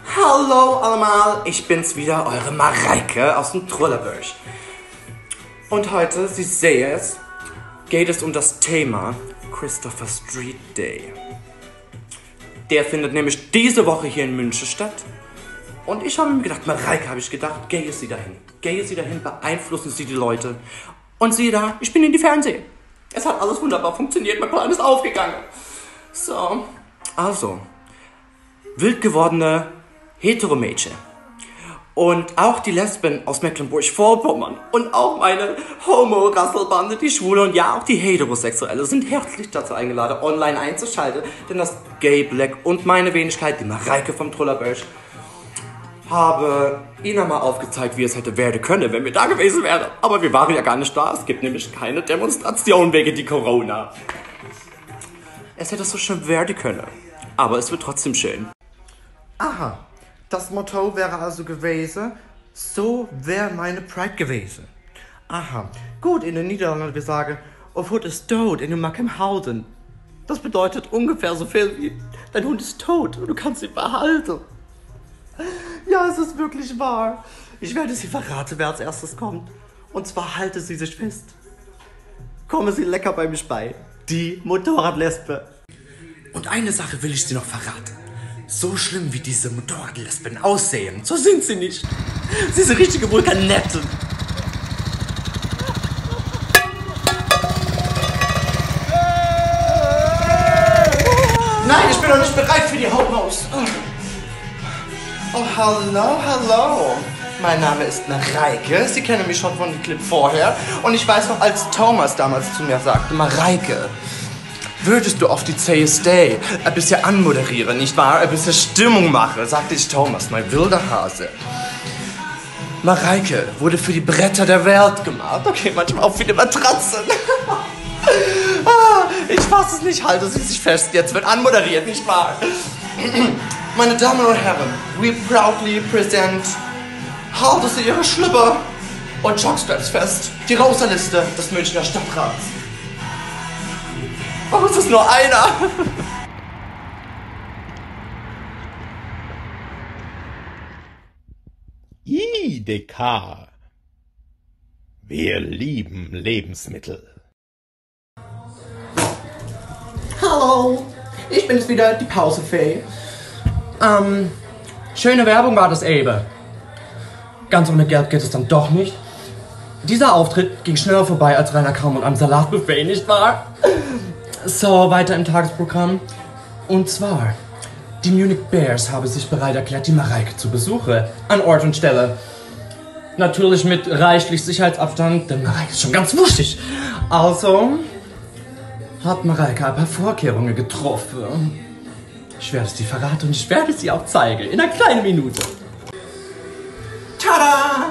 Hallo allemal, ich bin's wieder, eure Mareike aus dem Trollerbusch. Und heute, Sie sehen es, geht es um das Thema Christopher Street Day. Der findet nämlich diese Woche hier in München statt. Und ich habe mir gedacht, Mareike, gehe Sie dahin. Gehe Sie dahin, beeinflussen Sie die Leute. Und siehe da, ich bin in die Fernsehen. Es hat alles wunderbar funktioniert, mein Plan ist aufgegangen. So, also, wild gewordene Heteromädchen. Und auch die Lesben aus Mecklenburg-Vorpommern und auch meine Homo-Rasselbande, die Schwule und ja auch die Heterosexuelle sind herzlich dazu eingeladen, online einzuschalten. Denn das Gay Black und meine Wenigkeit, die Mareike vom Trollerbusch, habe Ihnen mal aufgezeigt, wie es hätte werden können, wenn wir da gewesen wären. Aber wir waren ja gar nicht da. Es gibt nämlich keine Demonstration wegen die Corona. Es hätte so schön werden können. Aber es wird trotzdem schön. Aha, das Motto wäre also gewesen, so wäre meine Pride gewesen. Aha, gut, in den Niederlanden wir sagen, of Hund ist tot, in dem Markham Houden. Das bedeutet ungefähr so viel wie, dein Hund ist tot und du kannst ihn behalten. Ja, es ist wirklich wahr. Ich werde Sie verraten, wer als erstes kommt. Und zwar halte Sie sich fest. Kommen Sie lecker bei mich bei. Die Motorradlesbe. Und eine Sache will ich Sie noch verraten. So schlimm wie diese Motorradlesben aussehen, so sind sie nicht. Sie sind richtige Vulkanetten. Nein, ich bin noch nicht bereit für die Homos. Oh, hallo. Mein Name ist Mareike. Sie kennen mich schon von dem Clip vorher. Und ich weiß noch, als Thomas damals zu mir sagte, Mareike, würdest du auf die CSD ein bisschen anmoderieren, nicht wahr? Ein bisschen Stimmung machen, sagte ich Thomas, mein wilder Hase. Mareike wurde für die Bretter der Welt gemacht. Okay, manchmal auch für die Matratzen. Ich fasse es nicht, halte Sie sich fest, jetzt wird anmoderiert, nicht wahr? Meine Damen und Herren, we proudly present, halten Sie Ihre Schlüpper und Jockstraps fest, die Rosa-Liste des Münchner Stadtrats. Warum ist das nur einer? IDK. Wir lieben Lebensmittel. Hallo, ich bin's wieder, die Pausefee. Schöne Werbung war das eben. Ganz ohne Geld geht es dann doch nicht. Dieser Auftritt ging schneller vorbei als Rainer Kaum und einem Salatbuffet, nicht wahr? So, weiter im Tagesprogramm. Und zwar, die Munich Bears haben sich bereit erklärt, die Mareike zu besuchen. An Ort und Stelle. Natürlich mit reichlich Sicherheitsabstand, denn Mareike ist schon ganz wuschig. Also hat Mareike ein paar Vorkehrungen getroffen. Ich werde es dir verraten und ich werde es dir auch zeigen. In einer kleinen Minute. Tada!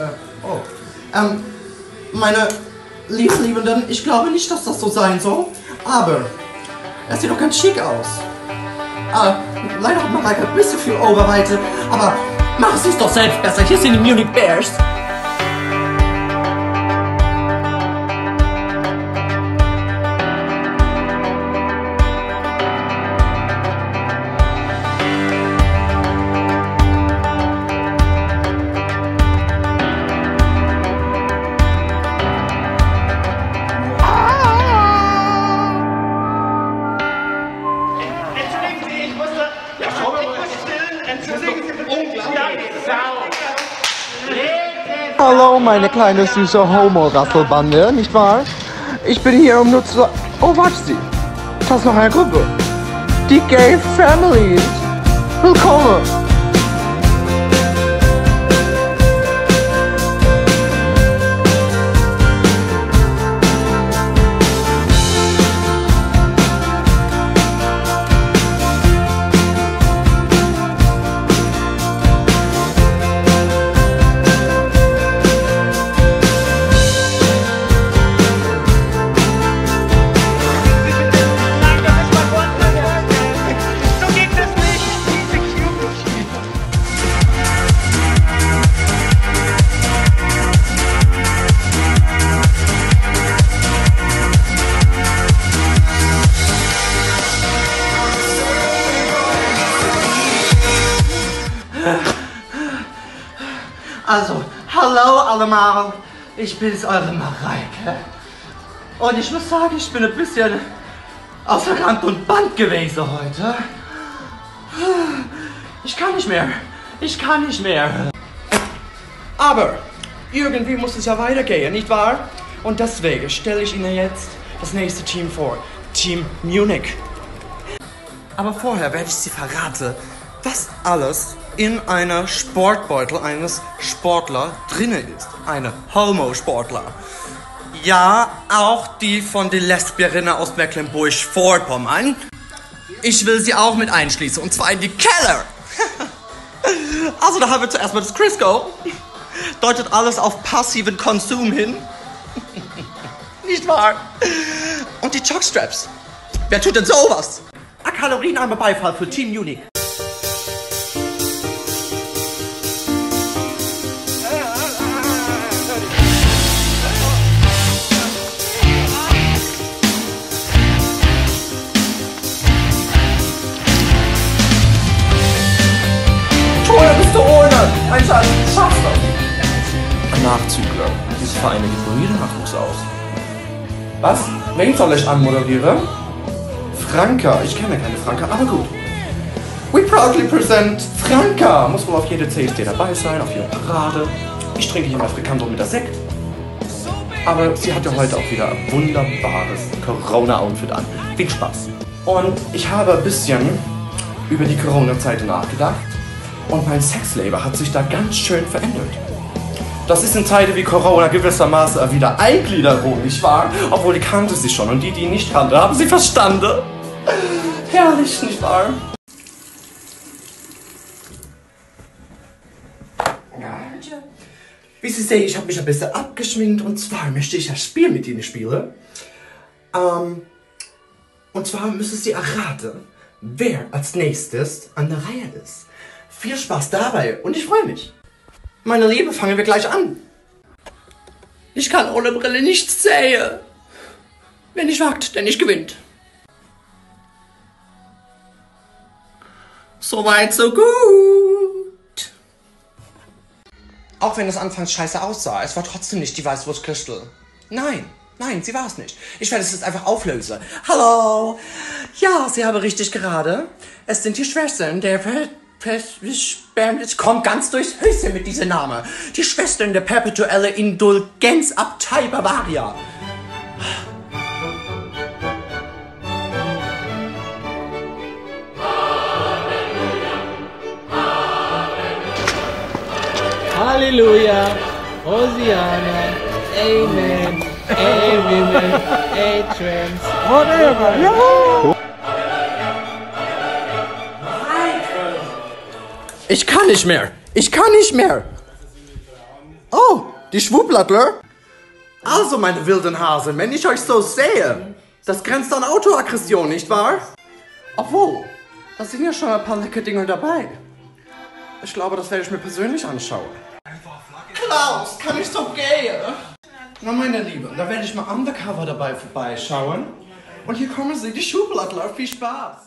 Meine Liebenden, ich glaube nicht, dass das so sein soll. Aber es sieht doch ganz schick aus. Leider hat Mareike ein bisschen viel Oberweite. Aber mach es sich doch selbst besser. Hier sind die Munich Bears. Hallo, meine kleine süße Homo-Rasselbande, nicht wahr? Ich bin hier, um nur zu... Oh, warte Sie. Das ist noch eine Gruppe. Die Gay Families. Willkommen. So geht das nicht! Diese Cute Also, hallo allemal, ich bin's, eure Mareike. Und ich muss sagen, ich bin ein bisschen außer Rand und Band gewesen heute. Ich kann nicht mehr. Aber irgendwie muss es ja weitergehen, nicht wahr? Und deswegen stelle ich Ihnen jetzt das nächste Team vor. Team Munich. Aber vorher werde ich Sie verraten, was alles in einer Sportbeutel eines Sportlers drinne ist. Eine Homo-Sportler. Ja, auch die von den Lesbierinnen aus Mecklenburg-Vorpommern. Ich will sie auch mit einschließen, und zwar in die Keller. Also da haben wir zuerst mal das Crisco. Deutet alles auf passiven Konsum hin. Nicht wahr? Und die Jockstraps. Wer tut denn sowas? Ein kalorienarmer Beifall für Team Munich. Ein Schatz, schaffst du! Nachzügler. Diese Vereine gibt nur jeder Nachwuchs aus. Was? Wen soll ich anmoderieren? Franka. Ich kenne keine Franka, aber gut. We proudly present Franka. Muss wohl auf jede CSD dabei sein, auf jede Parade. Ich trinke hier mal Frikandel mit der Sekt. Aber sie hat ja heute auch wieder ein wunderbares Corona-Outfit an. Viel Spaß. Und ich habe ein bisschen über die Corona-Zeit nachgedacht. Und mein Sexleben hat sich da ganz schön verändert. Das ist in Zeiten wie Corona gewissermaßen wieder Eingliederung, nicht wahr? Obwohl die kannte sie schon und die ihn nicht kannte, haben sie verstanden. Herrlich, nicht wahr? Wie Sie sehen, ich habe mich ein bisschen abgeschminkt und zwar möchte ich ein Spiel mit Ihnen spielen. Und zwar müssen Sie erraten, wer als nächstes an der Reihe ist. Viel Spaß dabei und ich freue mich. Meine Liebe, fangen wir gleich an. Ich kann ohne Brille nichts sehen. Wer nicht wagt, der nicht gewinnt. Soweit, so gut. Auch wenn es anfangs scheiße aussah, es war trotzdem nicht die Weißwurstküstel. Nein, sie war es nicht. Ich werde es jetzt einfach auflösen. Hallo. Ja, Sie haben richtig geraten. Es sind die Schwestern der kommt ganz durchs Höschen mit diesem Namen. Die Schwestern der perpetuelle Indulgenzabtei Bavaria. Halleluja, Hosiana, Amen, Amen, A-Trans, whatever, Juhu! Ich kann nicht mehr. Oh, die Schwubblattler. Also, meine wilden Hasen, wenn ich euch so sehe, das grenzt an Autoaggression, nicht wahr? Obwohl, da sind ja schon ein paar leckere Dinge dabei. Ich glaube, das werde ich mir persönlich anschauen. Klaus, kann ich so gehen? Na, meine Liebe, da werde ich mal undercover dabei vorbeischauen. Und hier kommen sie, die Schwubblattler. Viel Spaß.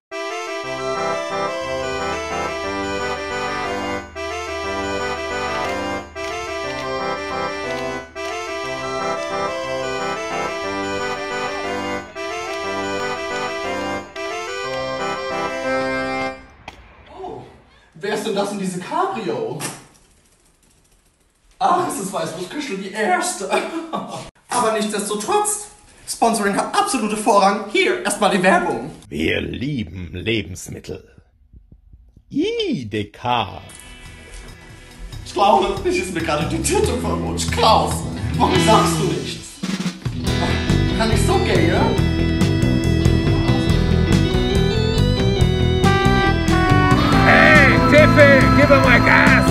Wer ist denn das in diese Cabrio? Ach, es ist Weißwurstküstel die erste. Aber nichtsdestotrotz, Sponsoring hat absolute Vorrang. Hier, erstmal die Werbung. Wir lieben Lebensmittel. IDK. Ich glaube, ich ist mir gerade die Tüte verrutscht. Klaus, warum sagst du nichts? Kann ich so gehen? Tiffel, gib mir mal Gas!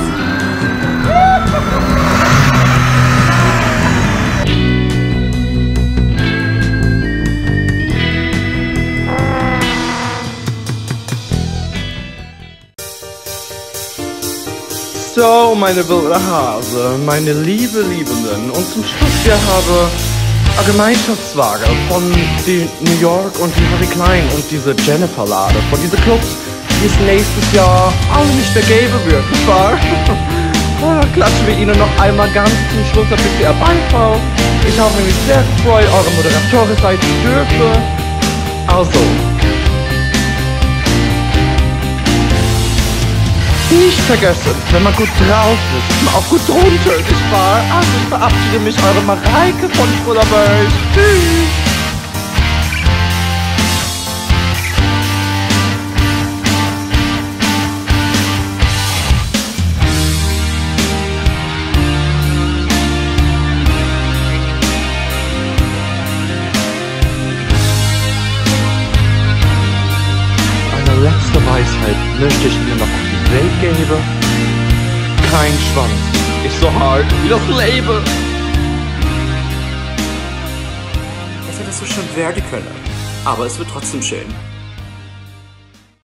So, meine wilde Hase, meine liebe Liebenden. Und zum Schluss, wir haben ein Gemeinschaftswagen von die New York und die Harry Klein und diese Jennifer-Lade von diesen Clubs. die es nächstes Jahr alle nicht mehr geben wird, nicht wahr? Dann klatschen wir Ihnen noch einmal ganz zum Schluss ein bisschen Beifall. Ich habe mich sehr gefreut, eure Moderatorin sein zu dürfen. Also, nicht vergessen, wenn man gut drauf ist, ist man auch gut drunter, nicht wahr? Also, ich verabschiede mich, eure Mareike von Trullerberg. Tschüss! Letzte Weisheit möchte ich mir noch auf die Welt geben. Kein Schwanz ist so hart wie das Leben. Es hätte so schon werden können, aber es wird trotzdem schön.